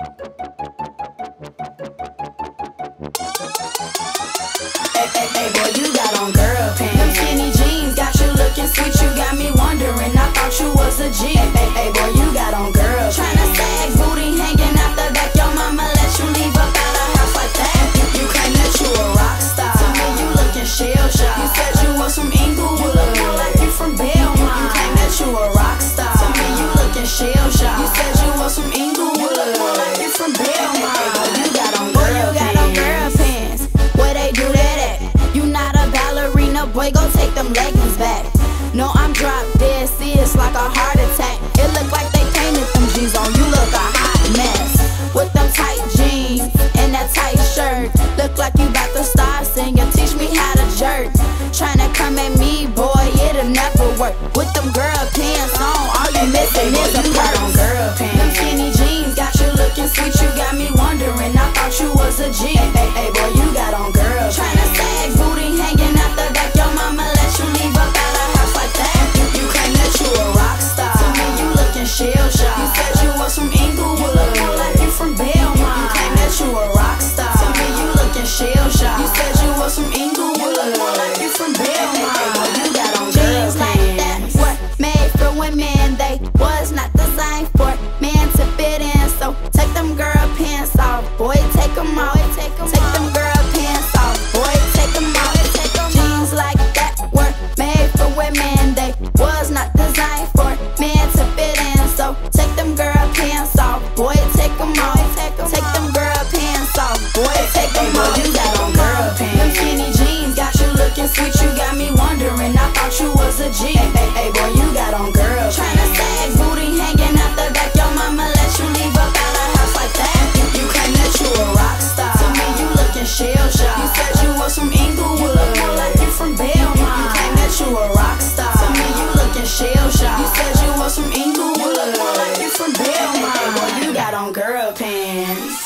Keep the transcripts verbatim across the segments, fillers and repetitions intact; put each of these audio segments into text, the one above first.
Hey, hey, hey, boy, you got on girl pants. Them skinny jeans got you looking sweet. You got me wondering. I thought you was a G. Hey, hey, hey, boy, you got on girl pants. Tryna sag booty hanging out the back. Your mama let you leave up out of house like that. You, you claim that you a rock star. To me, you looking shell shocked. You said you was from Inglewood. You look more like you from Belmont. You, you claim that you a rock star. To me, you looking shell shocked. You said you was from Inglewood. You look more like you from Belmont. Hey, hey, boy, you got on girl you got on girl pants. Where they do that at? You not a ballerina, boy, go take them leggings back. No, I'm drop dead serious like a heart attack. It look like they painted them G's on you, look a hot mess. With them tight jeans and that tight shirt, look like you bout to start singing. Teach me how to jerk. Tryna come at me, boy, it'll never work. With them girl pants on, all you missing is a purse. Girl pants. Them skinny jeans got you looking sweet. You got me wondering. I thought you was a G. Hey, hey, hey, boy, you got on girl pants. Tryna sag booty hanging out the back. Your mama let you leave up out of house like that. You, you claim that you a rock star. To me, you looking shell shocked. You said you was from Inglewood. You look more like you from Belmont. You, you claim that you a rock star. To me, you looking shell shocked. You said you was from Inglewood. You look more like you from Belmont. Hey, hey, boy, you got on jeans like that were made for women. They was not designed for men to fit in. So take them girl pants off, boy, take them off. Take them girl pants off, boy, take them off. Jeans like that were made for women. They was not designed for men to fit in. So take them girl pants off, boy, take them off. Take them girl pants off, boy, take them off. You got on girl pants. Them skinny jeans got you looking sweet. You got me wondering. I thought you was a G. Hey, hey, hey, boy, you got on girl pants. Tryna sag booty hanging out the back. Your mama let you leave up out of house like that. You, you claim that you a rock star. To me, you looking shell shocked. You said you was from Inglewood. You look more like you from Belmont. You, you claim that you a rock star. To me, you looking shell shocked. You said you was from Inglewood. You look more like you from Belmont. Hey, hey, boy, you got on girl pants.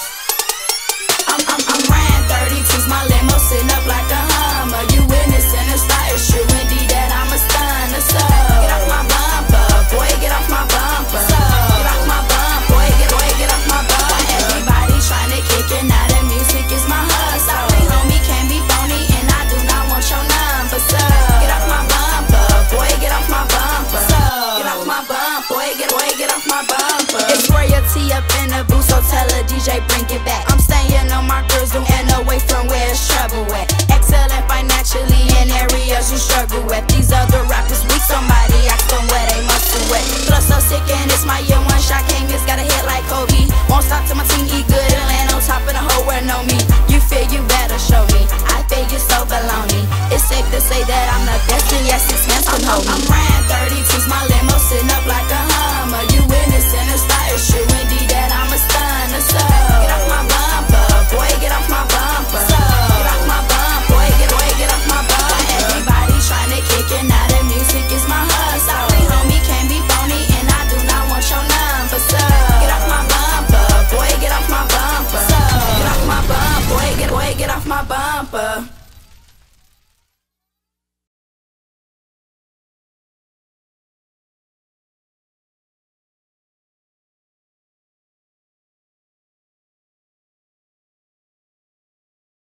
I'm, I'm, I'm riding thirty-twos, my limo sitting up like a Hummer. You witnessing the style, it's true indeed that I'm a stunner. So get off my bumper, boy, get off my bumper. So get off my bumper, boy, get, boy, get off my bumper. Everybody trying to kick it, now the music is my hustle. Sorry, homie, can't be phony, and I do not want your number. So get off my bumper, boy, get off my bumper. So get off my bumper, boy, get, boy, get off my bumper. It's royalty up in the booth, so tell a D J bring it back. I'm staying on my girls and away from where it's trouble at. Excellent financially in areas you struggle with. These other rappers weak, somebody ask them where they muscle at. Plus so sick and it's my year one shot. King has got a hit like Kobe. Won't stop till my team eat good and land on top of the whole world know me. You feel you better show me. I feel you so baloney. It's safe to say that I'm the best and yes, six hands can hold me. I'm riding thirty-twos, my limo sitting up like a Hummer. You witnessing the style, it's true indeed that I'm a stunner. So get off my bumper, boy, get off my bumper. So get off my bumper, boy, get, boy, get off my bumper. Everybody trying to kick it, now the music is my hustle. Sorry, homie, can't be phony, and I do not want your number. So get off my bumper, boy, get off my bumper. So get off my bumper, boy, get, boy, get off my bumper.